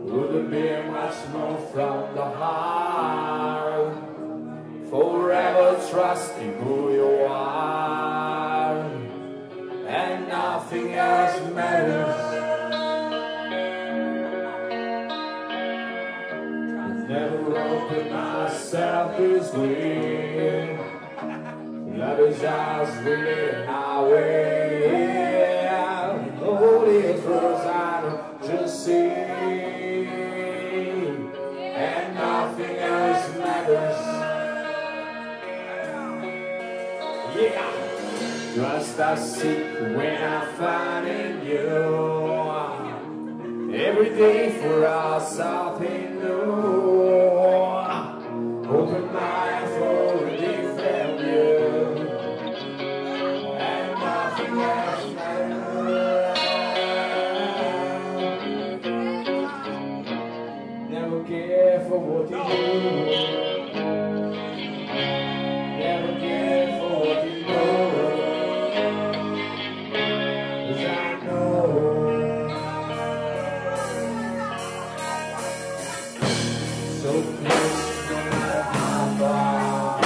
Wouldn't be much more from the heart. Forever trusting who you are, and nothing else matters. Never opened myself this way. Love is just really highway. All these words I don't just see, and nothing else matters. Yeah, just a secret when I find in you. Every day for us something new. Open my eyes for a different view, and nothing else matters. Never care for what you do. Never care for what you know. 'Cause I know. So close, no matter how far.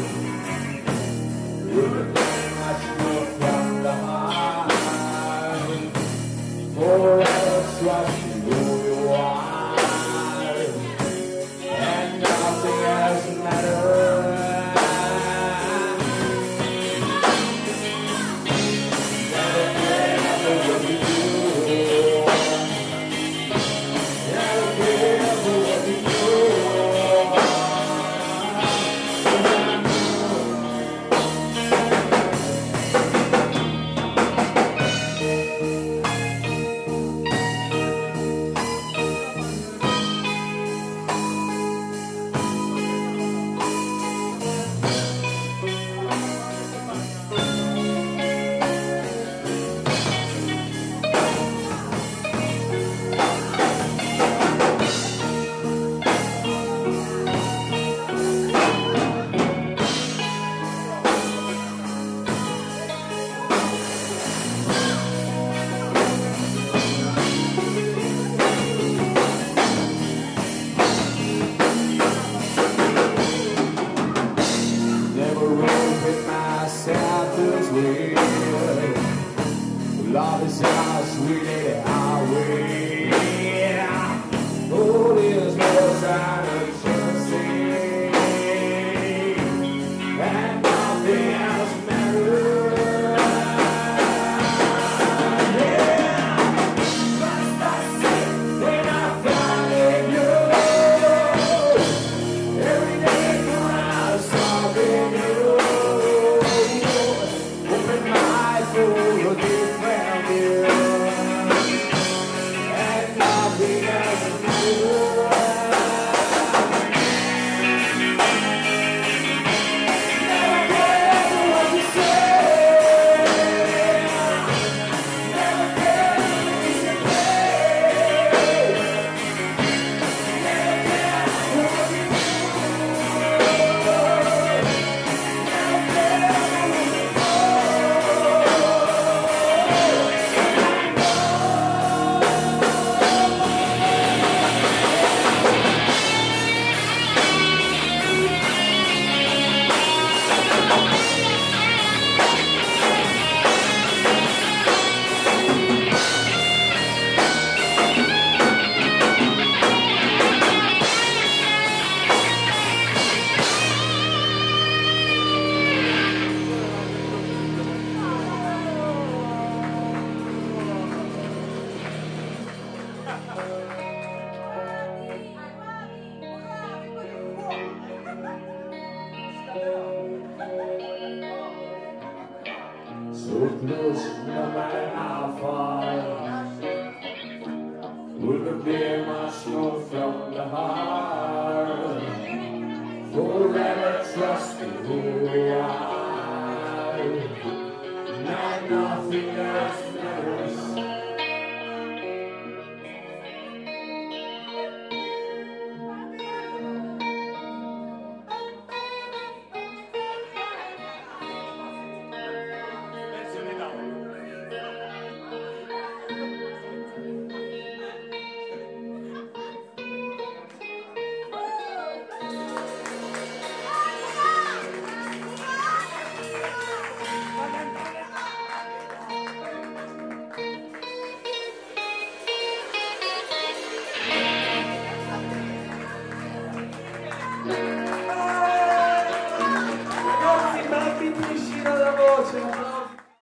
Wouldn't be much more from the heart. Forever trusting who you are, and nothing else matters. Never care for what you do. Never care for what you do. Love is how sweet it highway. All these words I don't just say, and nothing else matters. Yeah, just that's it when I find you. Every day when I stop in you. Open my eyes for a different view, and nothing else matters. Never care for what you say. Never care what you say. Never care for what you do. Never care for what you do. So close, no matter how far. Wouldn't be much more